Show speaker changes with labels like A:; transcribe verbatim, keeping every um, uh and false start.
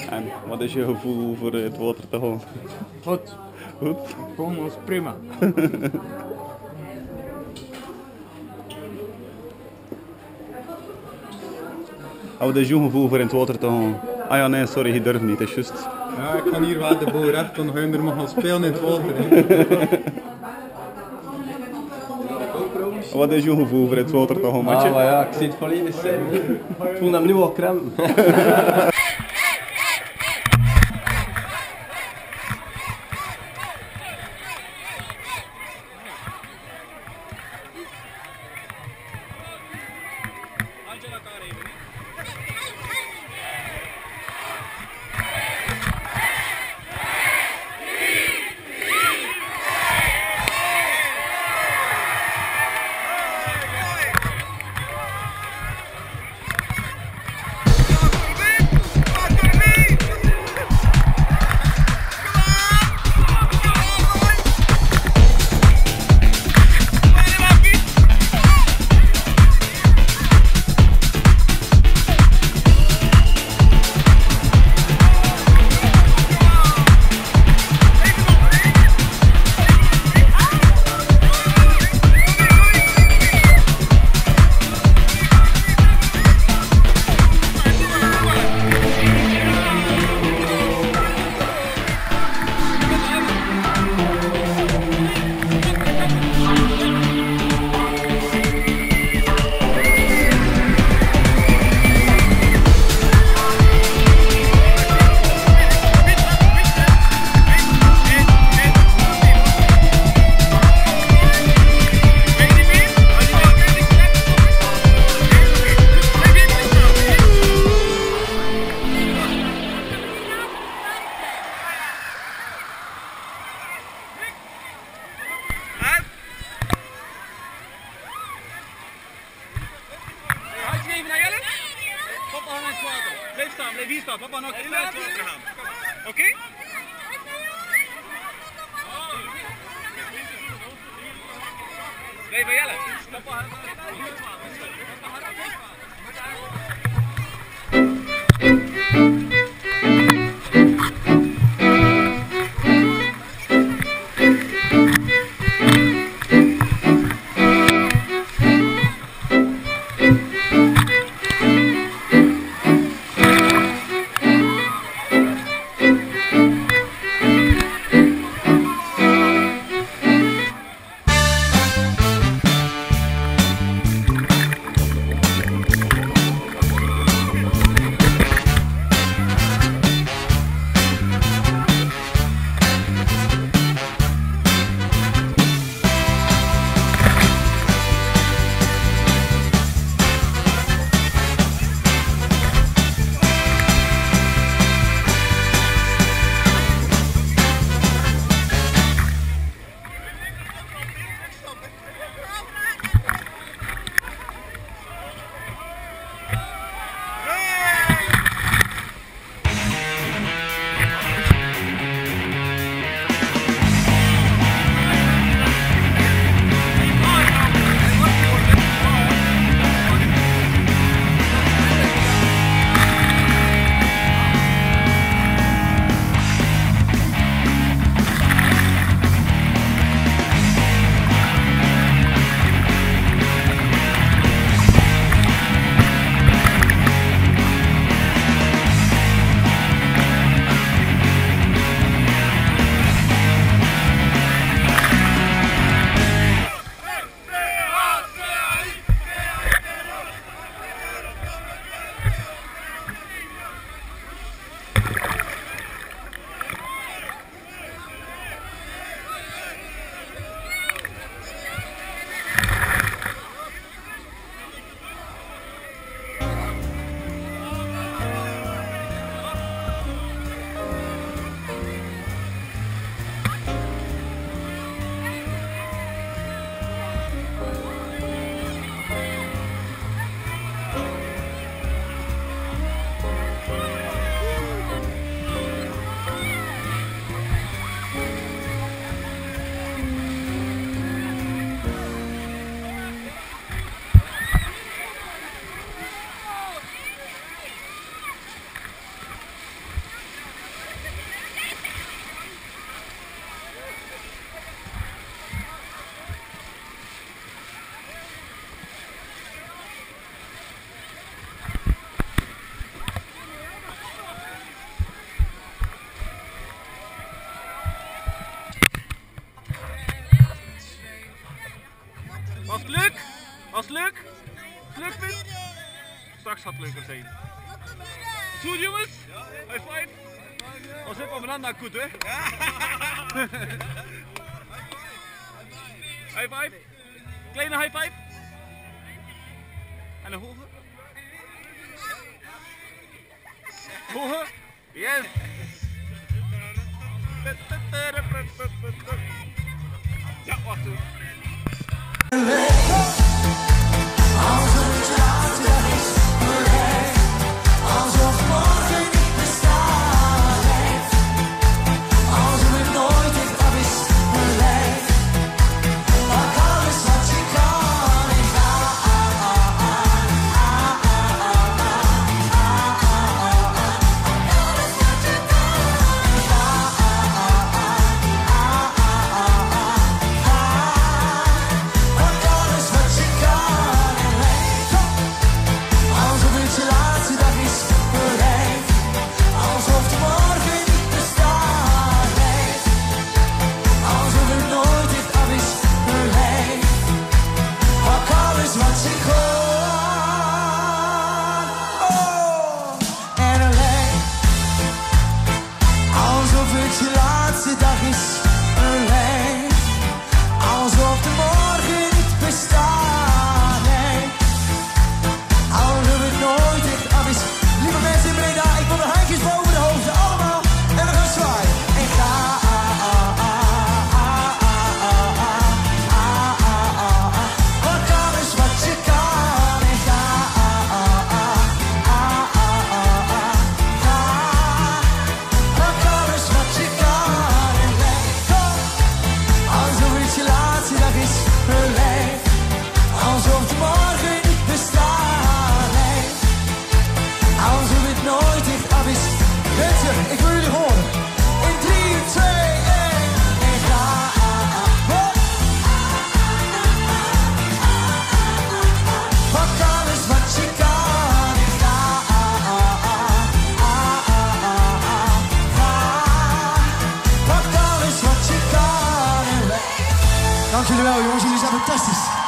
A: En wat is je gevoel voor het water te gaan?
B: Goed.
A: Goed?
B: Gewoon als prima.
A: En wat is je gevoel voor in het water te gaan? Ah ja, nee, sorry, je durft niet, dat is juist.
C: Ja, ik kan hier wel de boer hebben, dan ga je er maar gaan spelen in het water. Hè.
A: Wat is je gevoel voor het water te gaan,
D: Ah,
A: matje?
D: maar ja, ik zie het volledig zijn. Ik voel hem nu al krampen.
E: Blijf staan, blijf hier staan. Papa nog in het water gaan. Oké? Okay? Blijf bij Jelle. Papa, Straks gaat het leuker zijn. Goed jongens? High five. Als ik op een ander goed hè? High five. Kleine high five. En een hoge. Hoge. Yes. Ja, wacht even.
F: Alsof morgen niet bestaat heeft, alsof het nooit heeft af is beleefd. Pak alles wat je kan en ga. Pak alles wat je kan en leef. Alsof het je laatste dag is beleefd, alsof de morgen niet bestaat heeft, alsof het nooit heeft af is beleefd. Pak alles wat je kan, oh, en leef. Alsof het je laatste dag is beleefd, alsof de morgen niet bestaat heeft. Alsof het nooit echt af is. Lieve mensen in Breda, ik wil de handjes boven de hoofden, allemaal. En we gaan zwaaien. En ga. Pak alles wat je kan en ga. Ga. Pak alles wat je kan en leef. Alsof het je laatste dag is beleefd, alsof de morgen niet bestaat heeft, alsof het nooit echt af is. Mensen, ik wil jullie horen. In drie, twee, één, en ga. Pak alles wat je kan en ga. Ga. Pak alles wat je kan en leef. Dank jullie wel jongens, jullie zijn fantastisch.